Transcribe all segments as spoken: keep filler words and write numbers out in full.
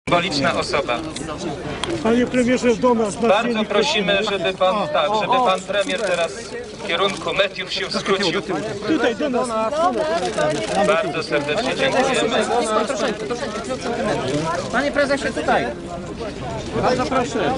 Symboliczna osoba. Panie premierze, do nas. Na Bardzo prosimy, żeby pan, tak, żeby pan premier teraz w kierunku mediów się zwrócił. Tutaj, do nas. Bardzo serdecznie dziękujemy. Panie prezesie, tutaj. Bardzo proszę.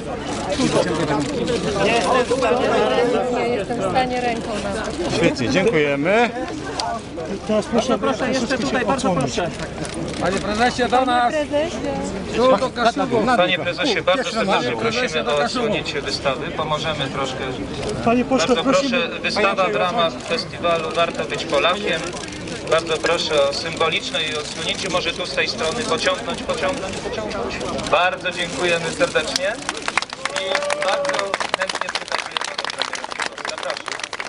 Nie jestem w stanie ręką nawet. Świetnie, dziękujemy. Teraz proszę, Proszę jeszcze tutaj, bardzo odsłonić. proszę. Panie prezesie, do nas. Tu do Kaszubu. Panie prezesie, bardzo serdecznie prosimy o odsłonięcie wystawy. Pomożemy troszkę. Panie pośle, Bardzo prosimy. proszę, wystawa w ramach festiwalu Warto być Polakiem. Bardzo proszę o symboliczne jej odsłonięcie. Może tu z tej strony pociągnąć, pociągnąć, pociągnąć. Bardzo dziękujemy serdecznie i bardzo chętnie przekazuję panu premierowi. Zapraszam.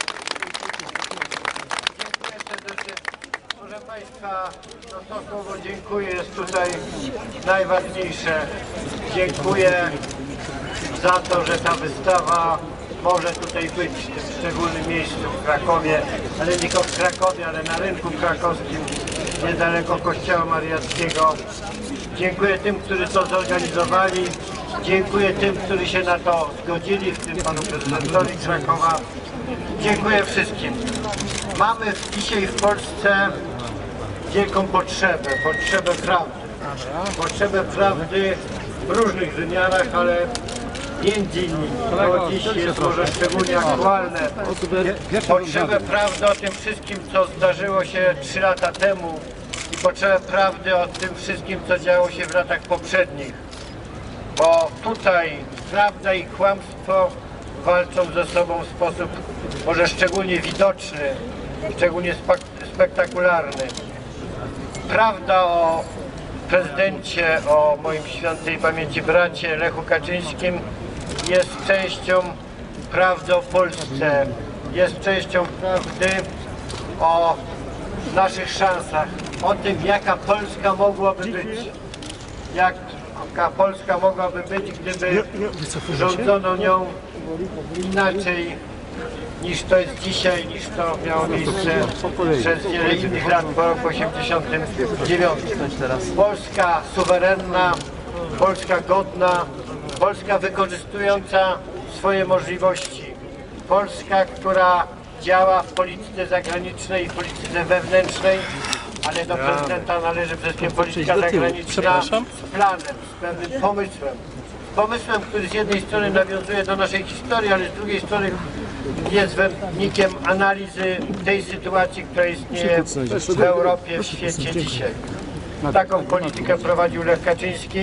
Dziękuję serdecznie. Proszę Państwa, no to słowo dziękuję jest tutaj najważniejsze. Dziękuję za to, że ta wystawa może tutaj być w tym szczególnym miejscu w Krakowie, ale nie tylko w Krakowie, ale na rynku krakowskim, niedaleko Kościoła Mariackiego. Dziękuję tym, którzy to zorganizowali. Dziękuję tym, którzy się na to zgodzili, w tym panu prezydentowi Krakowa. Dziękuję wszystkim. Mamy dzisiaj w Polsce wielką potrzebę, potrzebę prawdy. Potrzebę prawdy w różnych wymiarach, ale między innymi, to dziś jest może szczególnie aktualne, potrzebę prawdy o tym wszystkim, co zdarzyło się trzy lata temu i potrzebę prawdy o tym wszystkim, co działo się w latach poprzednich. Bo tutaj prawda i kłamstwo walczą ze sobą w sposób może szczególnie widoczny, szczególnie spektakularny. Prawda o prezydencie, o moim świętej pamięci bracie Lechu Kaczyńskim jest częścią prawdy o Polsce, jest częścią prawdy o naszych szansach, o tym, jaka Polska mogłaby być, jaka Polska mogłaby być, gdyby rządzono nią inaczej niż to jest dzisiaj, niż to miało miejsce przez wiele innych lat po roku osiemdziesiątym dziewiątym. Polska suwerenna, Polska godna, Polska wykorzystująca swoje możliwości, Polska, która działa w polityce zagranicznej i w polityce wewnętrznej, ale do prezydenta należy przede wszystkim polityka zagraniczna z planem, z pewnym pomysłem. Pomysłem, który z jednej strony nawiązuje do naszej historii, ale z drugiej strony jest wynikiem analizy tej sytuacji, która istnieje w Europie, w świecie dzisiaj. Taką politykę prowadził Lech Kaczyński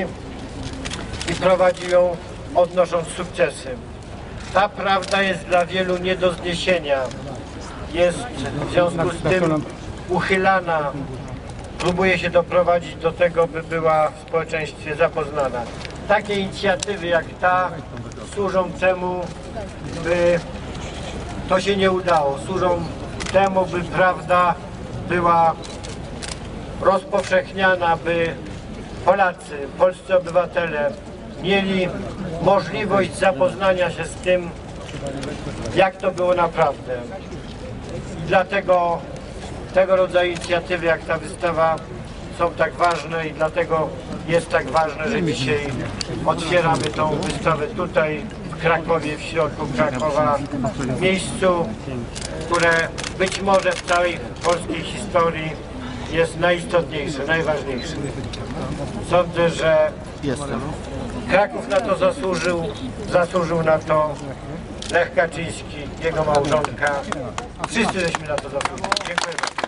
i prowadził ją odnosząc sukcesy. Ta prawda jest dla wielu nie do zniesienia. Jest w związku z tym uchylana. Próbuje się doprowadzić do tego, by była w społeczeństwie zapoznana. Takie inicjatywy jak ta służą temu, by to się nie udało. Służą temu, by prawda była rozpowszechniana, by Polacy, polscy obywatele mieli możliwość zapoznania się z tym, jak to było naprawdę. I dlatego tego rodzaju inicjatywy jak ta wystawa są tak ważne i dlatego jest tak ważne, że dzisiaj otwieramy tą wystawę tutaj w Krakowie, w środku Krakowa, w miejscu, które być może w całej polskiej historii jest najistotniejsze, najważniejsze. Sądzę, że Kraków na to zasłużył, zasłużył na to Lech Kaczyński, jego małżonka. Wszyscy żeśmy na to zasłużyli. Dziękuję bardzo.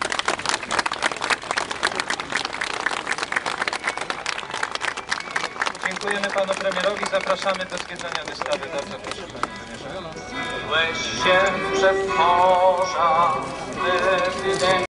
Dziękujemy panu premierowi. Zapraszamy do zwiedzania wystawy. Bardzo proszę, panie premierze. Weź się przez morza,